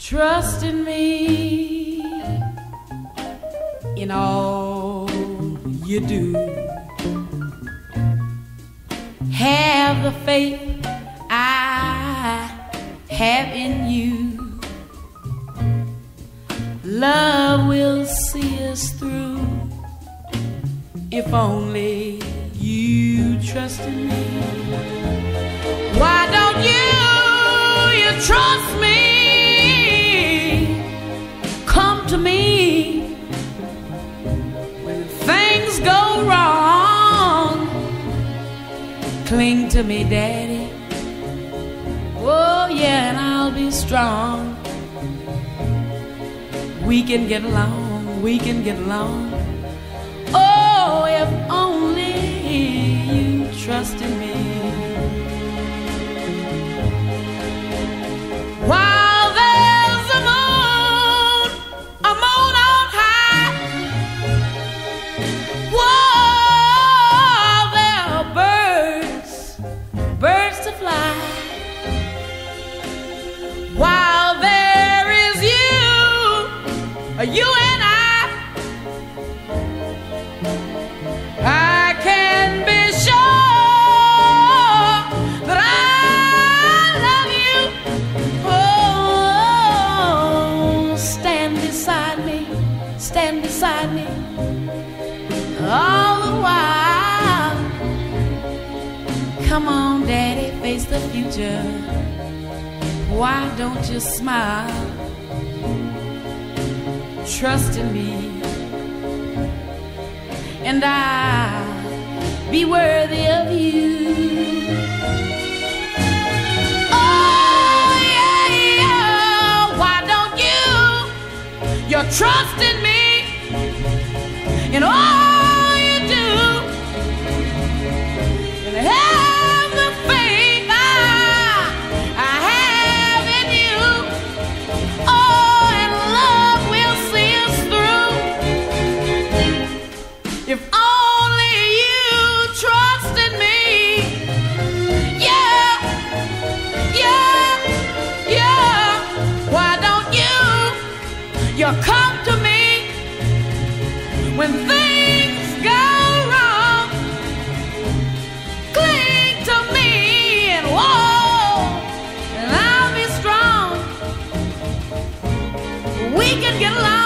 Trust in me in all you do. Have the faith I have in you. Love will see us through if only you trust in me. Why don't you trust me? Come to me when things go wrong. Cling to me, Daddy. Oh yeah, and I'll be strong. We can get along, we can get along. Oh, if only you trust in me. While there's a moon on high, while there are birds to fly, while there is you and I can be sure that I love you. Oh, stand beside me all the while. Come on, Daddy, face the future. Why don't you smile? Trust in me, and I'll be worthy of you. Oh yeah, yeah. Why don't you trust in me in all you do, and have the faith I have in you. Oh, and love will see us through if only you trust in me. Yeah, yeah, yeah. Why don't you come to me when things go wrong? Cling to me and whoa, and I'll be strong. We can get along.